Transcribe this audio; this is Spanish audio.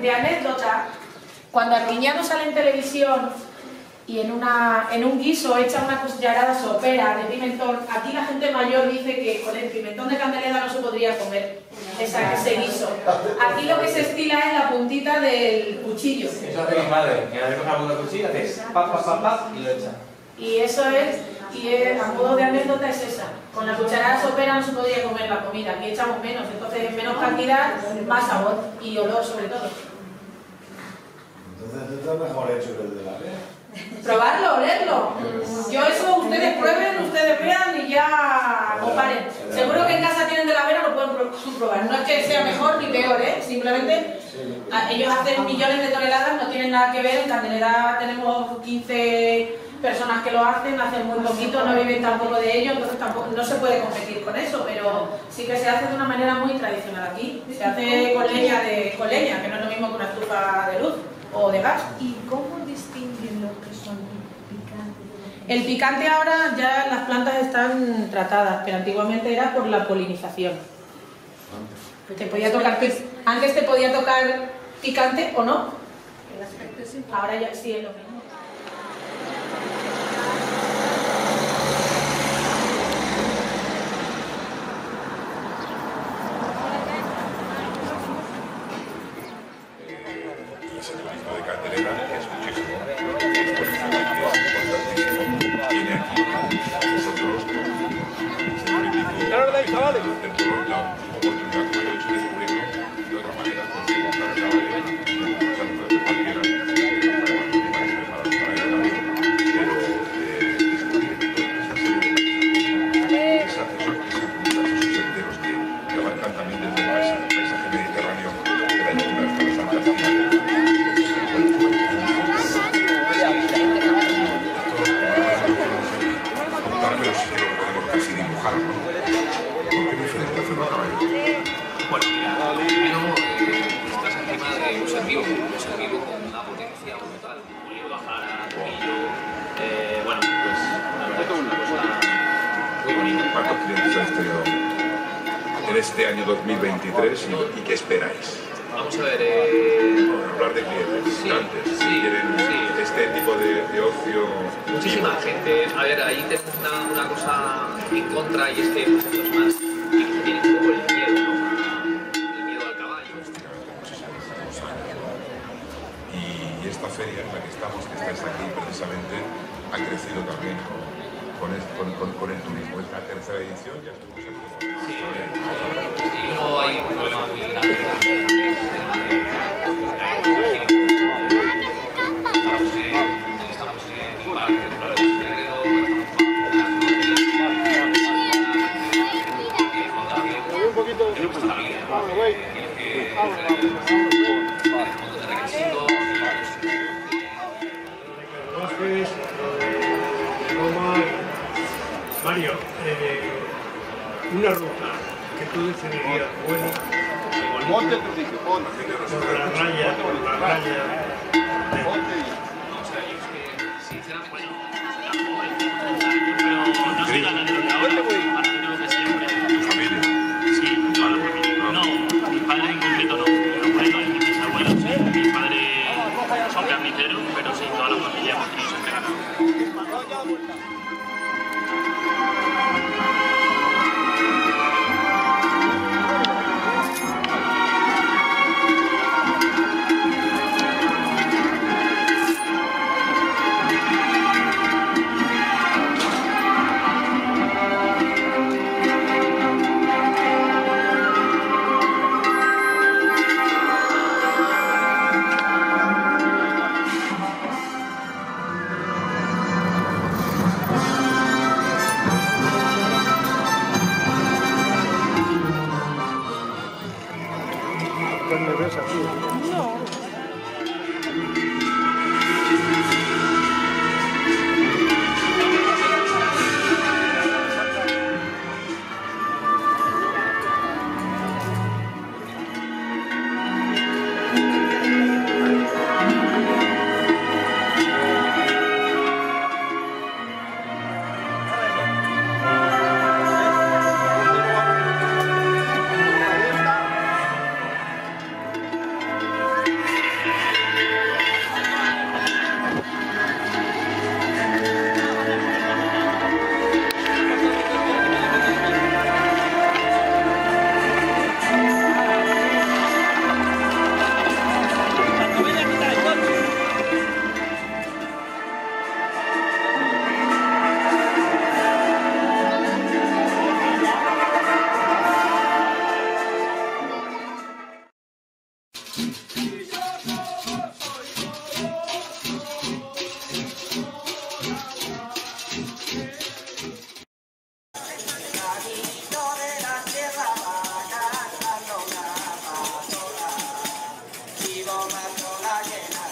de anécdota, cuando Arguiñano sale en televisión y en un guiso echa una cucharada sopera de pimentón, aquí la gente mayor dice que con el pimentón de Candeleda no se podría comer ese guiso. Aquí lo que se estila es la puntita del cuchillo. Eso hace mi madre, que le coge una cuchilla, hace pap, y lo echa. Y eso es, a modo de anécdota es esa. Con la cucharada sopera no se podría comer la comida, aquí echamos menos, entonces en menos cantidad, más sabor y olor sobre todo. Entonces esto es mejor hecho que el de la vez. Probarlo, olerlo. Yo eso, ustedes prueben, ustedes vean y ya comparen. Seguro que en casa tienen de la vera, lo pueden comprobar. No es que sea mejor ni peor, ¿eh? Simplemente ellos hacen millones de toneladas, no tienen nada que ver. En Candeleda tenemos 15 personas que lo hacen muy poquito, no viven tampoco de ello, entonces tampoco, no se puede competir con eso, pero sí que se hace de una manera muy tradicional aquí. Se hace con leña, que no es lo mismo que una estufa de luz o de gas. ¿Y cómo distinguen lo que son picantes? El picante ahora ya las plantas están tratadas, pero antiguamente era por la polinización. Te podía tocar, antes te podía tocar picante o no. El aspecto es importante. Ahora ya sí es lo mismo. El turismo de Candelera es muchísimo, es por encima de que es importantísimo. Viene aquí, nosotros, se reivindica del pueblo, la oportunidad que me he hecho de descubrirlo de otra manera, porque montar el caballo, muchas veces cualquiera, para ir a la pero esos senderos que abarcan también desde el paisaje mediterráneo de la llanura hasta los Alpes. Pero sí que lo podemos casi dibujar, ¿no? ¿Por qué es diferente hacerlo a caballo? Bueno, mira, primero estás encima de un ser vivo con una potencia brutal. Puede bajar a Trujillo. Bueno, pues la verdad que es una cosa muy bonita. ¿Cuántos clientes habéis tenido en este año 2023 y qué esperáis? Vamos a ver. Hablar de clientes, visitantes, sí, quieren este tipo de ocio. Muchísima gente. A ver, ahí tenemos una cosa en contra y es que los más tienen un poco el miedo, ¿no? El miedo al caballo. Muchísimos años, ¿no? Y esta feria en la que estamos, que estáis aquí precisamente, ha crecido también con el turismo. Es la tercera edición, ya estuvimos aquí. Sí, no hay un problema muy grande. Mario, una ruta que tú definirías buena por la raya, no soy ganadero de ahora, ganadero de siempre. ¿Tu familia? Sí, toda la familia. No, mi padre en concreto no. Mi abuelo y mis abuelos sí. Mi padre son carniceros, pero sí, toda la familia hemos tenido siempre ganado. toda llena